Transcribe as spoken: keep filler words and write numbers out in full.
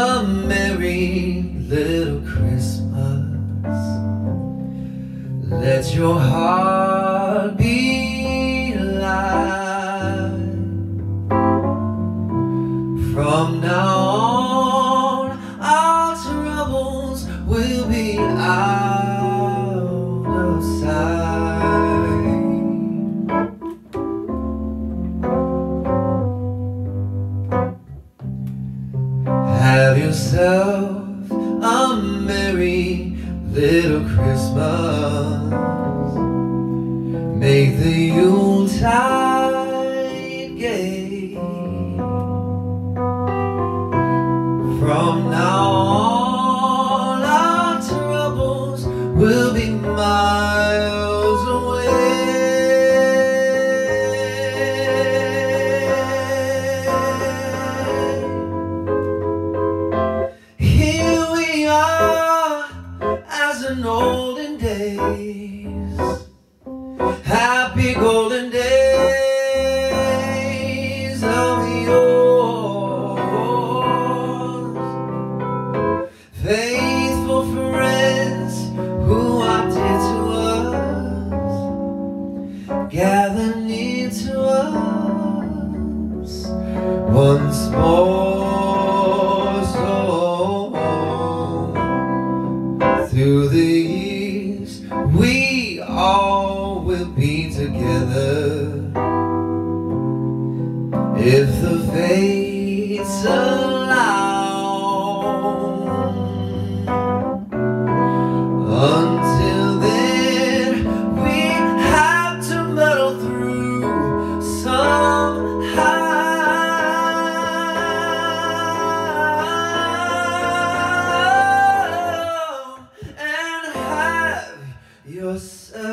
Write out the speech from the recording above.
a merry little Christmas. Let your heart be light. From now on, our troubles will be out of sight. Have yourself a merry little Christmas. Make the Yuletide gay. From now on, our troubles will be miles away. Here we are, as in olden days, happy golden days of yore. Faithful friends who are dear to us, gather near to us once more. Through the years, we all will be together, if the fates allow. Until then, we have to muddle through somehow. Yourself